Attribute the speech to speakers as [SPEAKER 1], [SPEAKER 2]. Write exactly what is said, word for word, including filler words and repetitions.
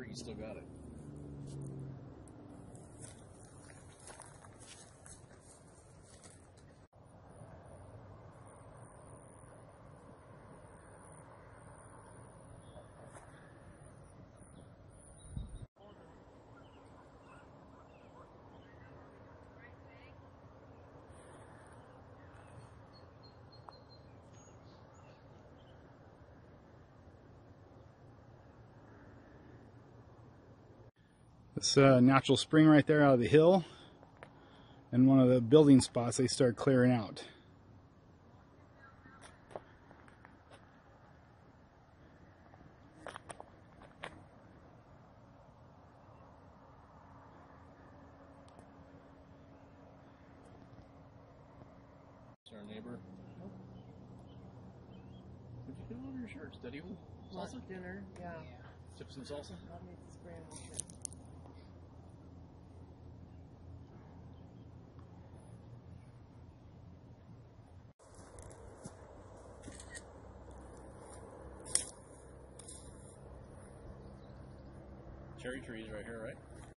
[SPEAKER 1] you still got it.
[SPEAKER 2] This uh, natural spring right there out of the hill, and one of the building spots they start clearing out.
[SPEAKER 1] It's our neighbor. Nope. Did you put it on your shirt? Is that even salsa?
[SPEAKER 3] Lunch, dinner, yeah.
[SPEAKER 1] Chips and salsa?
[SPEAKER 3] I'll make this brand new shit.
[SPEAKER 1] Cherry trees right here, right?